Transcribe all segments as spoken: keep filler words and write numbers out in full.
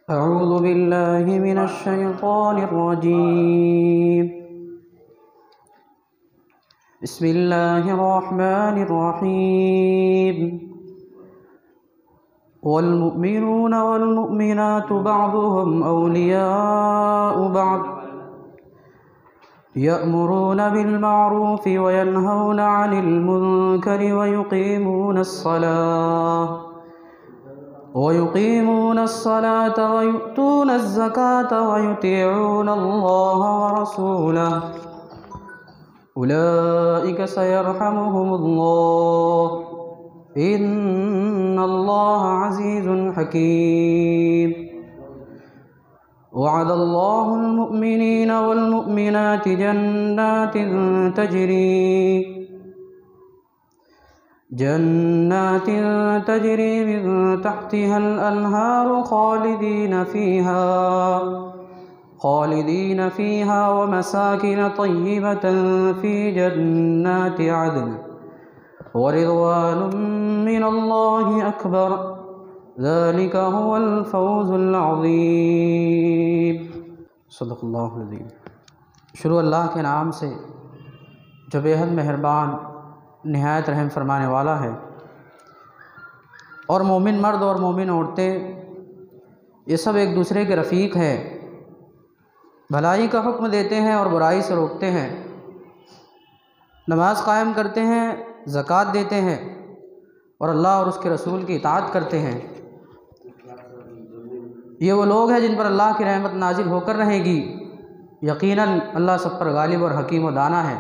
अऊज़ु बिल्लाहि मिनश शैतानिर रजीम। बिस्मिल्लाहिर रहमानिर रहीम। वल मुमिनूना वल मुमिनातु बअदुहुम औलियाउ बअद यअमुरूना बिल मअरूफि व यनहौना अनिल मुनकरि व युक़ीमूनस सलाह वयुक़ीमून अस्सलात वयु'तून अज़्ज़कात वयुतीऊन अल्लाह वरसूलह उलाइका सयरहमुहुमुल्लाह इन्नल्लाह अज़ीज़ुन हकीम। वअदल्लाहुल मुमिनीना वल मुमिनाति जन्नातिन तजरी जन्नातिन तजरी मिन तहतिहल अन्हारु खालिदीन फ़ीहा खालिदीन फ़ीहा व मसाकिन तय्यिबतन फ़ी जन्नाति अदन व रिज़वानुम मिनल्लाहि अकबर ज़ालिका हुवल फ़ौज़ुल अज़ीम। सदक़ल्लाहुल अज़ीम। शुरू अल्लाह के नाम से जो बेहद मेहरबान निहायत रहम फरमाने वाला है। और मोमिन मर्द और मोमिन औरतें ये सब एक दूसरे के रफ़ीक हैं, भलाई का हुक्म देते हैं और बुराई से रोकते हैं, नमाज कायम करते हैं, ज़कात देते हैं और अल्लाह और उसके रसूल की इताअत करते हैं। ये वो लोग हैं जिन पर अल्लाह की रहमत नाजिल होकर रहेगी। यकीनन अल्लाह सब पर गालिब और हकीम व दाना है।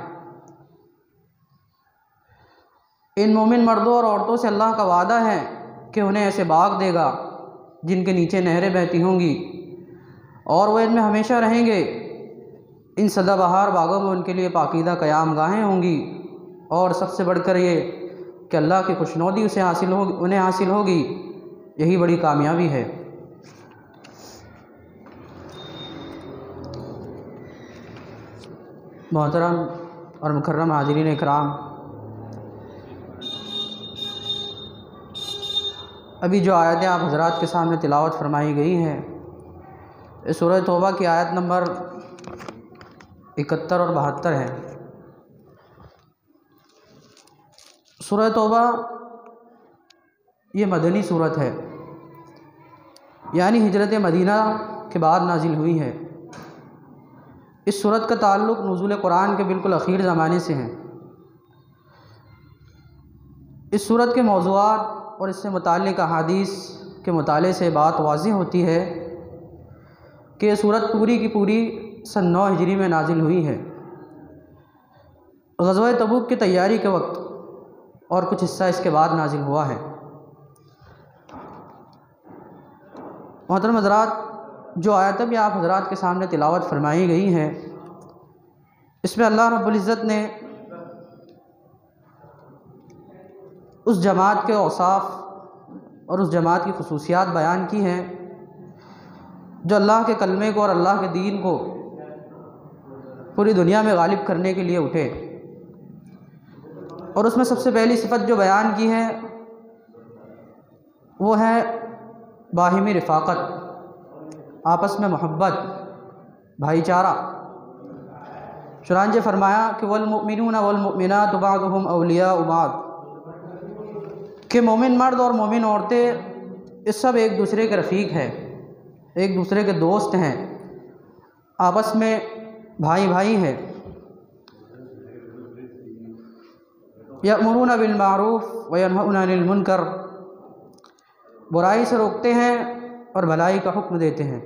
इन मोमिन मर्दों और औरतों से अल्लाह का वादा है कि उन्हें ऐसे बाग देगा जिनके नीचे नहरें बहती होंगी और वो इनमें हमेशा रहेंगे। इन सदाबहार बागों में उनके लिए पाकीदा क़याम गाहें होंगी और सबसे बढ़कर ये कि अल्लाह की खुशनौदी उसे हासिल हो उन्हें हासिल होगी। यही बड़ी कामयाबी है। मोहतरम और मुकर्रम हाज़रीन इकराम, अभी जो आयतें आप हज़रात के सामने तिलावत फरमाई गई हैं, इस सूरह तौबा की आयत नंबर इकहत्तर और बहत्तर है। सूरह तौबा ये मदनी सूरत है, यानी हिजरत मदीना के बाद नाजिल हुई है। इस सूरत का ताल्लुक़ नुज़ूल कुरान के बिल्कुल अखीर ज़माने से है। इस सूरत के मौज़ूआत और इससे मुताल्लिक़ अहादीस के मुताले से बात वाज़िह होती है कि सूरत पूरी की पूरी सन नौ हिजरी में नाजिल हुई है। ग़ज़वा तबूक की तैयारी के वक्त और कुछ हिस्सा इसके बाद नाजिल हुआ है। मोहतरम हज़रात, जो आयतें भी आप हज़रात के सामने तिलावत फरमाई गई हैं, इसमें अल्लाह रब्बुल इज़्ज़त ने उस जमात के औसाफ़ और उस जमात की खुसूसियात बयान की हैं जो अल्लाह के कलमे को और अल्लाह के दीन को पूरी दुनिया में गालिब करने के लिए उठे। और उसमें सबसे पहली सिफत जो बयान की है वो है बाहिमी रिफ़ाक़त, आपस में मोहब्बत, भाईचारा। चुनांचे फरमाया कि वल मुमिनूना वल मुमिनातु बअदुहुम औलियाउ बअद, कि मोमिन मर्द और मोमिन औरतें इस सब एक दूसरे के रफ़ीक हैं, एक दूसरे के दोस्त हैं, आपस में भाई भाई हैं। यअमुरूना बिल मारूफ़ व यनहौना अनिल मुनकर, बुराई से रोकते हैं और भलाई का हुक्म देते हैं।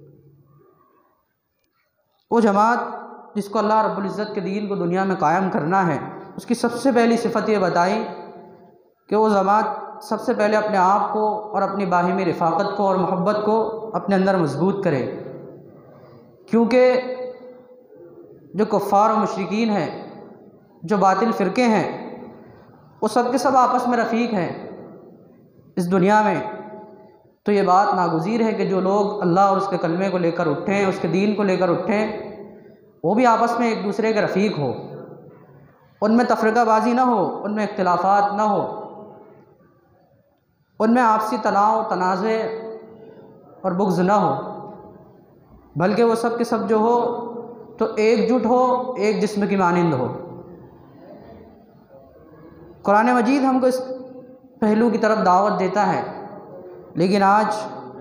वो जमात जिसको अल्लाह रब्बुल इज़्ज़त के दीन को दुनिया में कायम करना है, उसकी सबसे पहली सिफत ये बताई कि वो जमात सबसे पहले अपने आप को और अपनी बाहिमी रिफ़ाक़त को और मोहब्बत को अपने अंदर मजबूत करे। क्योंकि जो कुफ़ार और मुशरिकीन हैं, जो बातिल फ़िरके हैं, वो सब के सब आपस में रफ़ीक हैं इस दुनिया में। तो ये बात नागुज़ीर है कि जो लोग अल्लाह और उसके कलमे को लेकर उठें, उसके दीन को लेकर उठें, वो भी आपस में एक दूसरे के रफ़ीक हो, उनमें तफ़रीक़ाबाज़ी ना हो, उनमें इख्तिलाफ़ात ना हो, उनमें आपसी तनाव तनाज़े और बुग़्ज़ ना हो, बल्कि वो सब के सब जो हो तो एकजुट हो, एक जिस्म की मानिंद हो। कुरान मजीद हमको इस पहलू की तरफ दावत देता है, लेकिन आज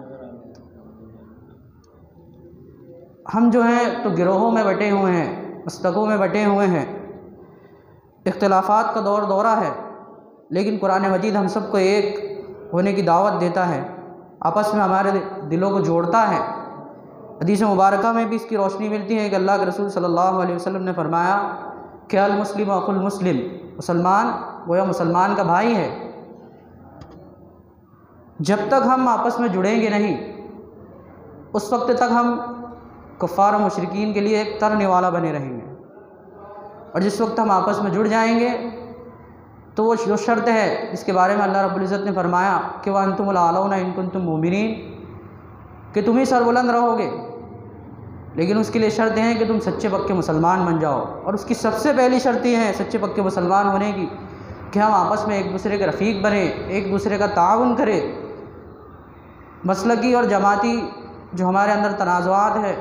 हम जो हैं तो गिरोहों में बटे हुए हैं, मस्तकों में बटे हुए हैं, इख्तिलाफ़ात का दौर दौरा है। लेकिन कुरान मजीद हम सबको एक होने की दावत देता है, आपस में हमारे दिलों को जोड़ता है। हदीस मुबारका में भी इसकी रोशनी मिलती है कि अल्लाह के रसूल सल्लल्लाहु अलैहि वसल्लम ने फरमाया कि अल मुस्लिम अखुल मुस्लिम, मुसलमान गोया मुसलमान का भाई है। जब तक हम आपस में जुड़ेंगे नहीं, उस वक्त तक हम कुफ़ार और मुशरिकीन के लिए एक तरने वाला बने रहेंगे। और जिस वक्त हम आपस में जुड़ जाएंगे तो वो जो शर्त है जिसके बारे में अल्लाह रब्बुल इज़्ज़त ने फरमाया कि व अंतुमुल आलौना इन कुंतुम मुमिनीन, कि तुम ही सरबुलंद रहोगे, लेकिन उसके लिए शर्त है कि तुम सच्चे पक्के मुसलमान बन जाओ। और उसकी सबसे पहली शर्त यह है सच्चे पक्के मुसलमान होने की कि हम आपस में एक दूसरे के रफ़ीक बने, एक दूसरे का ताउन करें, मसलकी और जमाती जो हमारे अंदर तनाज़ुआत है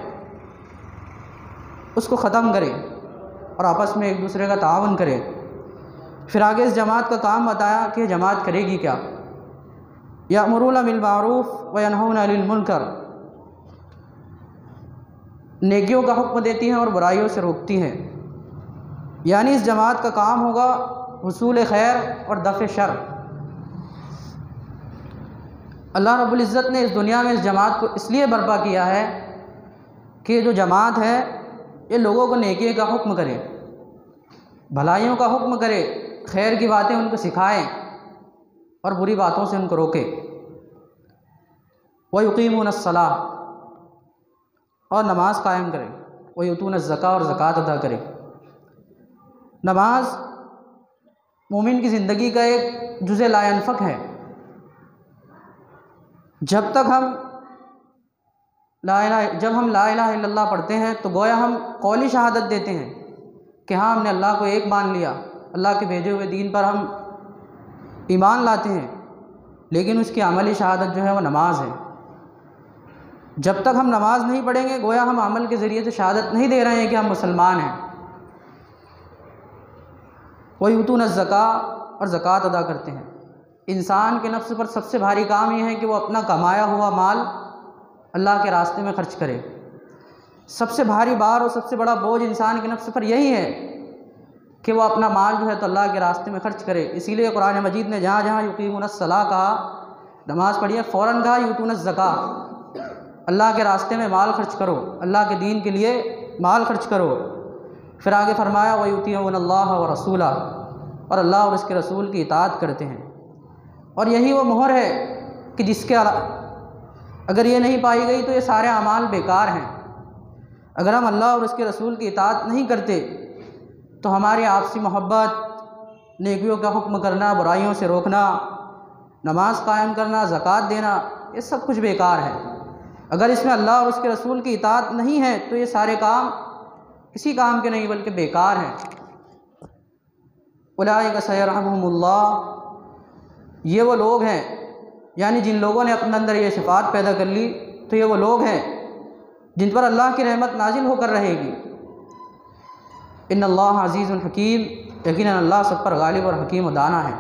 उसको ख़त्म करें और आपस में एक दूसरे का ताउन करें। फिर आगे इस जमात का काम बताया कि जमात करेगी क्या। यामुरूना बिल मारूफ़ व यनहौना अनिल मुनकर, नेकियों का हुक्म देती हैं और बुराइयों से रोकती हैं। यानी इस जमात का काम होगा हुसूल खैर और दफ़े शर। अल्लाह रब्बुल इज़्ज़त ने इस दुनिया में इस जमात को इसलिए बर्पा किया है कि जो जमात है ये लोगों को नेकी का हुक्म करे, भलाइयों का हुक्म करे, खैर की बातें उनको सिखाएं और बुरी बातों से उनको रोके। व युक़ीमूनस्सलाह, और नमाज कायम करें। व युतून ज़का, और ज़कात अदा करें। नमाज मोमिन की ज़िंदगी का एक जुज़े लायनफ़क है। जब तक हम ला इलाहा जब हम ला इलाहा इल्लल्लाह पढ़ते हैं तो गोया हम कौली शहादत देते हैं कि हाँ हमने अल्लाह को एक मान लिया, अल्लाह के भेजे हुए दीन पर हम ईमान लाते हैं, लेकिन उसकी अमली शहादत जो है वो नमाज है। जब तक हम नमाज नहीं पढ़ेंगे गोया हम अमल के ज़रिए से शहादत नहीं दे रहे हैं कि हम मुसलमान हैं। वह यूतून ज़का, और ज़कात अदा करते हैं। इंसान के नफ्स पर सबसे भारी काम यह है कि वो अपना कमाया हुआ माल अल्लाह के रास्ते में खर्च करे। सबसे भारी बार और सबसे बड़ा बोझ इंसान के नफ्स पर यही है कि वो अपना माल जो है तो अल्लाह के रास्ते में खर्च करे। इसीलिए कुरान मजीद ने जहाँ जहाँ युक़ीमूनस्सलाह कहा, नमाज़ पढ़िए, फ़ौरन कहा यूतूनज़्ज़का, अल्लाह के रास्ते में माल खर्च करो, अल्लाह के दीन के लिए माल खर्च करो। फिर आगे फरमाया व युतीऊनल्लाह व रसूला, और अल्लाह और उसके रसूल की इताअत करते हैं। और यही वो मोहर है कि जिसके अगर ये नहीं पाई गई तो ये सारे अमाल बेकार हैं। अगर हम अल्लाह और उसके रसूल की इताअत नहीं करते तो हमारी आपसी मोहब्बत, नेकियों का हुक्म करना, बुराइयों से रोकना, नमाज कायम करना, ज़कात देना, ये सब कुछ बेकार है। अगर इसमें अल्लाह और उसके रसूल की इताअत नहीं है तो ये सारे काम किसी काम के नहीं बल्कि बेकार हैं। उलाइका सयरहमुहुमुल्लाह, ये वो लोग हैं, यानी जिन लोगों ने अपने अंदर ये सिफ़ात पैदा कर ली तो ये वो लोग हैं जिन पर अल्लाह की रहमत नाजिल होकर रहेगी। इन्नल्लाह अज़ीज़ुन हकीम, यकीनन अल्लाह सब पर गालिब और हकीम और दाना है।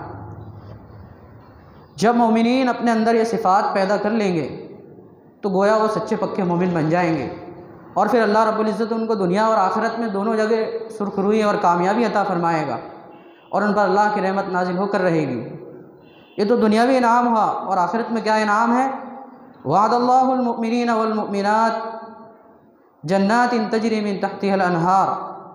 जब मोमिनीन अपने अंदर ये सिफ़ात पैदा कर लेंगे तो गोया वो सच्चे पक्के मोमिन बन जाएंगे, और फिर अल्लाह रब्बुल इज़्ज़त उनको दुनिया और आखिरत में दोनों जगह सुरखरुई और कामयाबी अता फ़रमाएगा और उन पर अल्लाह की रहमत नाजिल होकर रहेगी। ये तो दुनियावी इनाम हुआ, और आखिरत में क्या इनाम है? वादल्लाहुल मुमिनीन वल मुमिनात जन्नातिन तजरी मिन तहतिहल अनहार।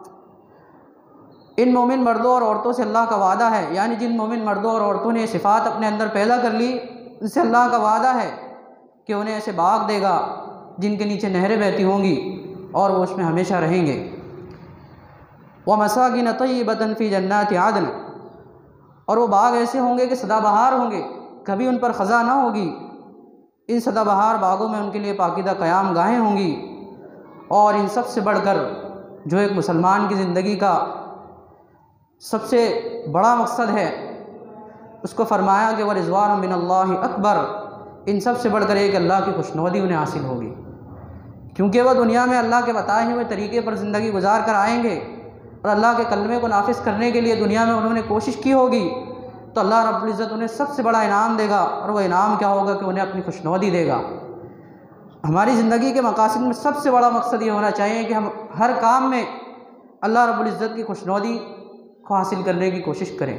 इन मोमिन मर्दों और औरतों से अल्लाह का वादा है, यानी जिन मोमिन मर्दों और औरतों ने सिफ़ात अपने अंदर पैदा कर ली, इनसे अल्लाह का वादा है कि उन्हें ऐसे बाग देगा जिनके नीचे नहरें बहती होंगी और वो उसमें हमेशा रहेंगे। व मसाकिन तय्यबतन फ़ी जन्नाति आदन, और वो बाग ऐसे होंगे कि सदाबहार होंगे, कभी उन पर ख़ज़ा ना होगी। इन सदाबहार बागों में उनके लिए पाकीदा क़याम गाहें होंगी। और इन सब से बढ़कर जो एक मुसलमान की ज़िंदगी का सबसे बड़ा मकसद है उसको फरमाया कि व रिज़वानुम मिनल्लाहि अकबर, इन सब से बढ़कर एक अल्लाह की खुशनुदी उन्हें हासिल होगी, क्योंकि वह दुनिया में अल्लाह के बताए हुए तरीके पर ज़िंदगी गुजार कर आएंगे और अल्लाह के कलमे को नाफिज करने के लिए दुनिया में उन्होंने कोशिश की होगी, तो अल्लाह रब्बुल इज़्ज़त उन्हें सबसे बड़ा इनाम देगा। और वह इनाम क्या होगा कि उन्हें अपनी खुशनुदी देगा। हमारी ज़िंदगी के मकासद में सबसे बड़ा मकसद ये होना चाहिए कि हम हर काम में अल्लाह रब्बुल इज़्ज़त की खुशनुदी को हासिल करने की कोशिश करें,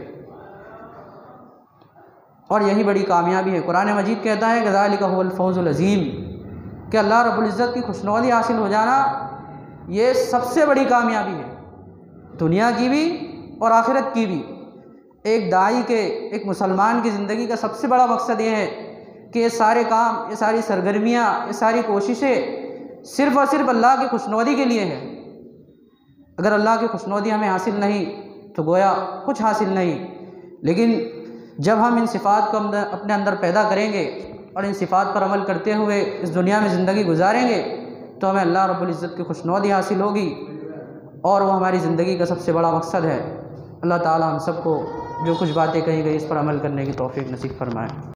और यही बड़ी कामयाबी है। कुरान मजीद कहता है ज़ालिका हुवल फौज़ुल अज़ीम, कि अल्लाह रब्बुल इज़्ज़त की खुशनुदी हासिल हो जाना ये सबसे बड़ी कामयाबी है, दुनिया की भी और आखिरत की भी। एक दाई के, एक मुसलमान की ज़िंदगी का सबसे बड़ा मकसद ये है कि ये सारे काम, ये सारी सरगर्मियाँ, ये सारी कोशिशें सिर्फ़ और सिर्फ अल्लाह की खुशनुदी के लिए है। अगर अल्लाह की खुशनुदी हमें हासिल नहीं तो गोया कुछ हासिल नहीं। लेकिन जब हम इन सिफ़ात को अपने अंदर पैदा करेंगे और इन सिफ़ात पर अमल करते हुए इस दुनिया में ज़िंदगी गुजारेंगे, तो हमें अल्लाह रब्बुल इज़्ज़त की खुशनुदी हासिल होगी, और वो हमारी ज़िंदगी का सबसे बड़ा मकसद है। अल्लाह ताला हम सबको जो कुछ बातें कही गई इस पर अमल करने की तौफ़ीक़ नसीब फरमाए।